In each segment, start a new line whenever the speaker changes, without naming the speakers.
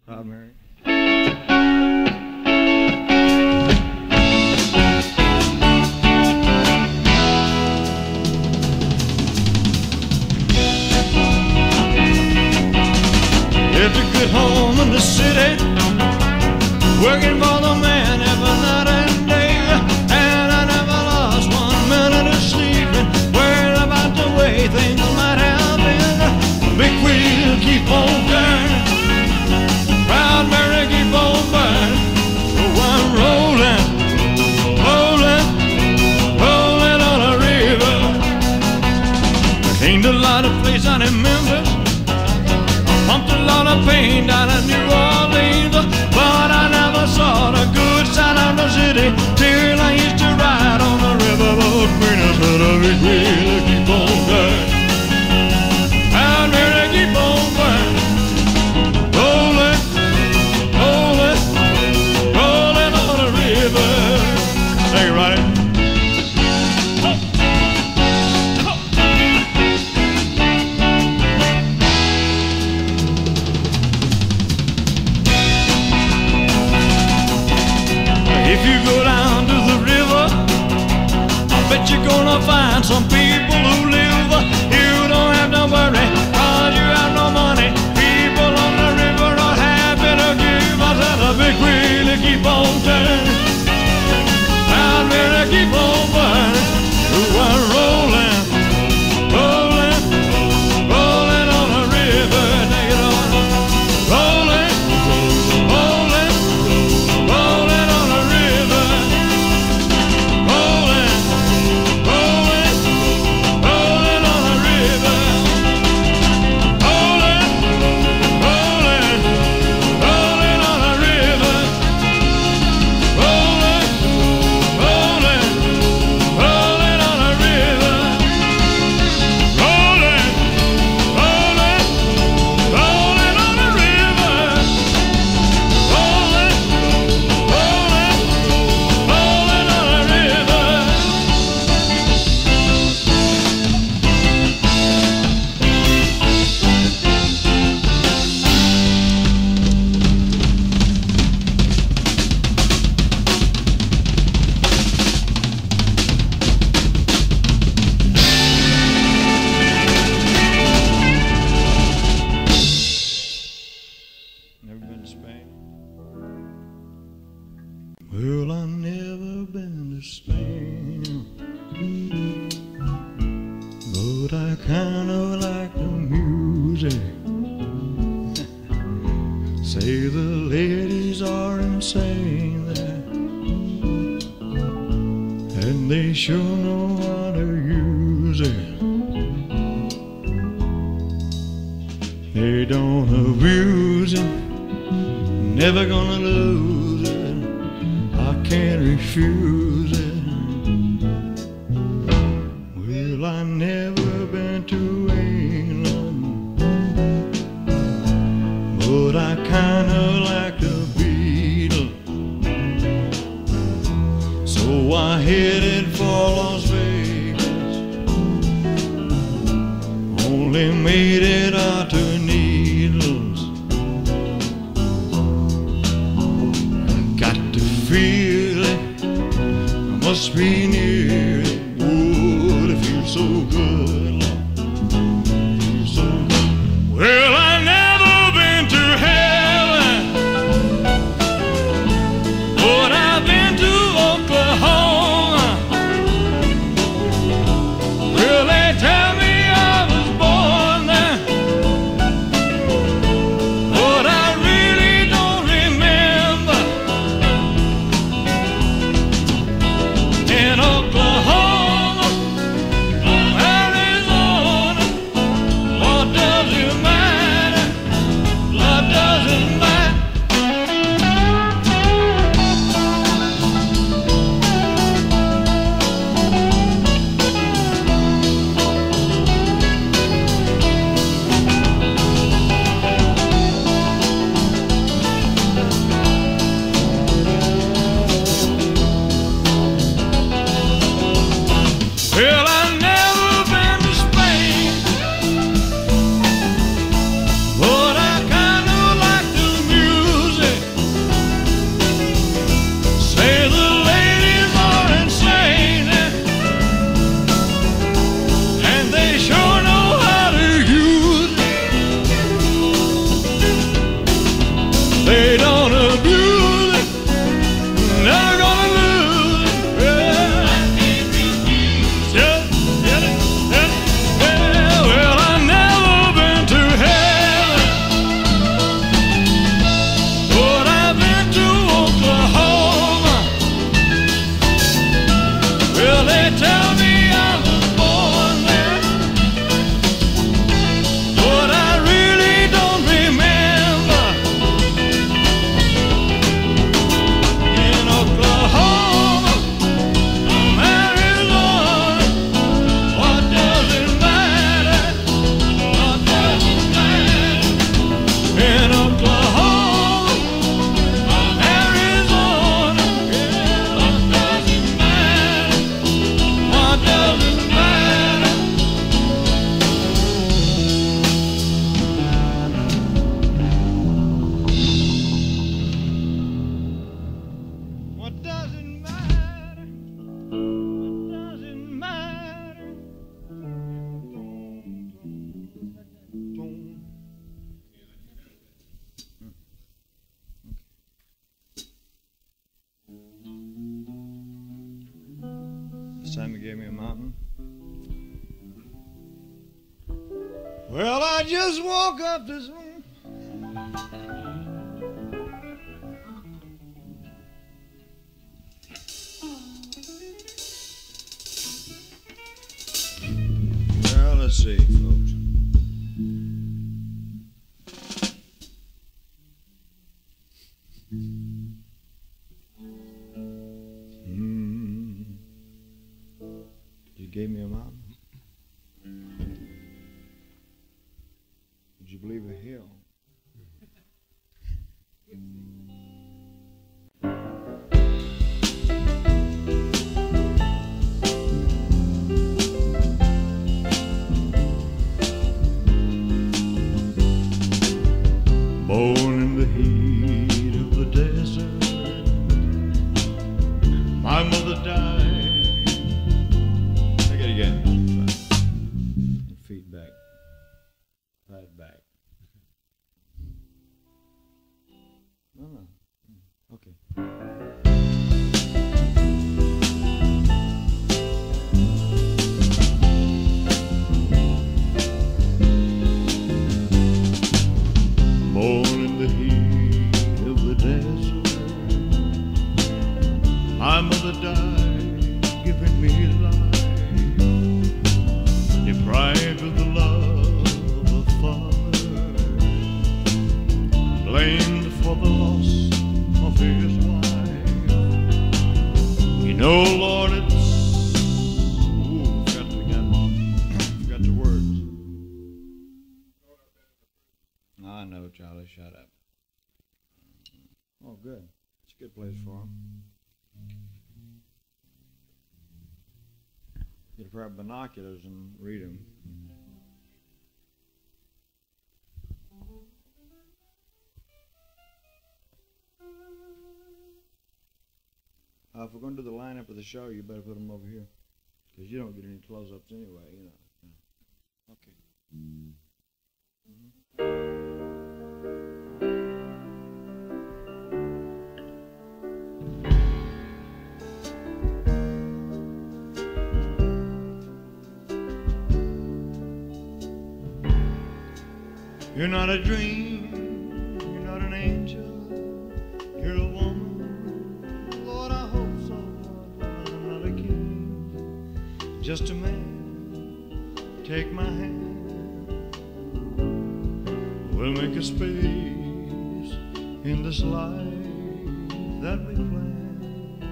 Proud Mary. It's a good home in the city, working for the man every night and day. And I never lost 1 minute of sleeping, worried about the way things might have been. Big wheel keep on turning, Proud Mary keep on burning. So I'm rolling, rolling, rolling on a river. There ain't a lot of place out in Memphis, pumped a lot of pain down in New Orleans, but I never saw the good side of the city till I used to ride on the riverboat. Queen of the big wheel keep on turning, Proud Mary keep on burning. Rolling, rolling, rolling on the river. Thank you, Ronnie. If you go down to the river, I bet you're gonna find some people who live. You don't have to worry, cause you have no money. People on the river are happy to give. I said a big wheel to keep on turning, Proud Mary keep on burning. Ooh, I'm rolling, rolling, rolling on the river. Take it on. Rolling, rolling, rolling on the river. Rolling, rolling, rolling on the river. Rolling, rolling, rolling on the river. Rolling, rolling, rolling on the river. Rolling, rolling, rolling on the river. Rolling, rolling, rolling on the river. Never been to Spain? Well, I've never been to Spain, but I kind of like the music. Say the ladies are insane there, and they sure know how to use it. They don't abuse it, never gonna lose it. I can't refuse it. Well, I've never been to England, but I kinda like the Beatles. So I headed for Las Vegas, only made it out to Needles. Got to feel it, I must be near it. Would it feel so good, Lord, feel so good. Well, I've never been to heaven, but I've been to Oklahoma. Well, they tell me I was born there, but I really don't remember. In Oklahoma, Arizona, They don't abuse it, never gonna lose it. Well, just hit it, hit it. Yeah, well, I've never been to heaven, but I've been to Oklahoma. Well, they tell me I was born there, but I really don't remember. In Oklahoma, Arizona, what does it matter? What does it matter? In Oklahoma, Arizona, yeah, what does it matter? What does it matter? What does it matter? What does it matter? This time you gave me a mountain. Well, I just woke up this morning. Well, let's see, folks. You gave me a mountain. Would you believe a hill? Born in the heat of the desert, my mother died. Take it again. Feet back. Right back. No. Okay. Born in the heat of the desert, my mother died, giving me life, deprived of the love of a father, blamed for the loss of his wife. You know, Lord, it's forgot the words. I know, Charlie, shut up. Oh, good. It's a good place for him. Get a pair of binoculars and read them. If we're going to do the lineup of the show, you better put them over here, because you don't get any close-ups anyway, you know. Okay. You're not a dream, you're not an angel, you're a woman. Lord, I hope so, Lord, I'm not a king, just a man. Take my hand, we'll make a space in this life that we planned,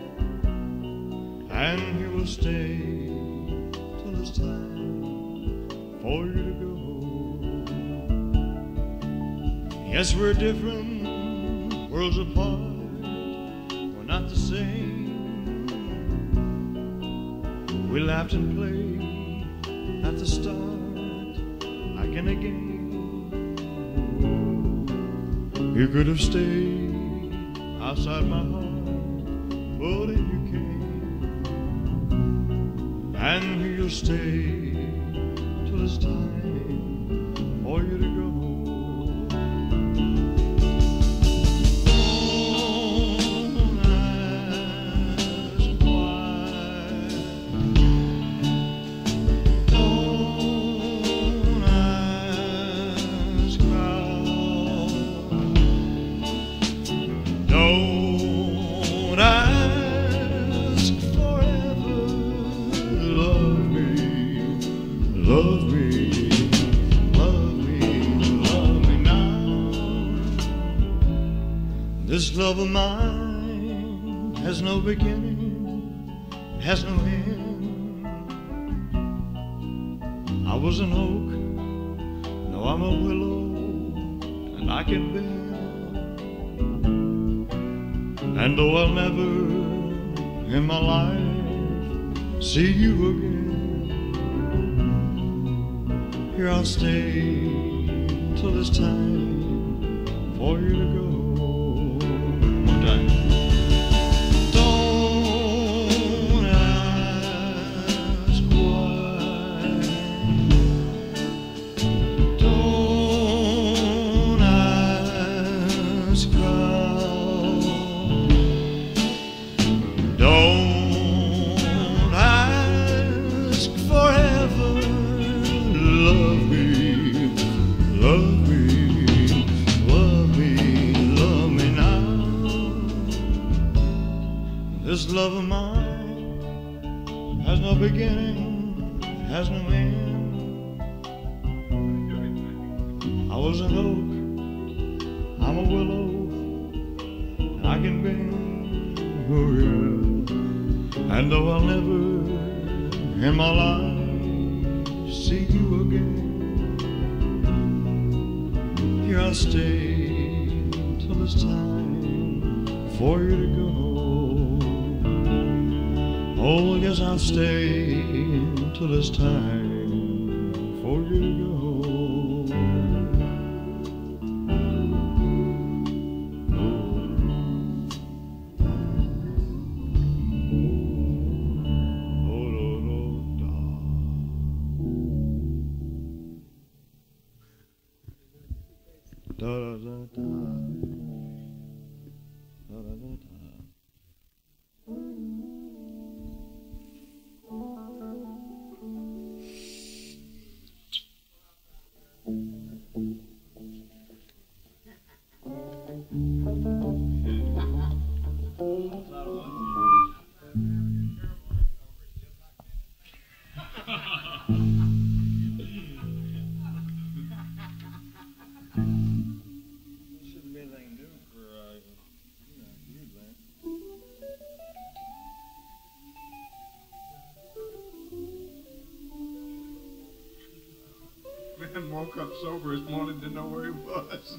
and you will stay till it's time for you to go. Yes, we're different, worlds apart, we're not the same. We laughed and played at the start, again. You could have stayed outside my heart, but then you came, and you'll stay till it's time for you to go. This love of mine has no beginning, has no end. I was an oak, now I'm a willow, and I can bend. And though I'll never in my life see you again, here I'll stay till it's time for you to go. One time. Don't ask why. Don't ask how. Don't ask forever. Love me, love me, love me, love me now. This love of mine has no beginning, has no end. I was an oak, I'm a willow, and I can bend, oh yeah. And though I'll never in my life see you again, here I'll stay till it's time for you to go. Oh, yes, I'll stay till it's time for you to go. Da da da da. Da da da da.
Man woke up sober this morning, didn't know where he was.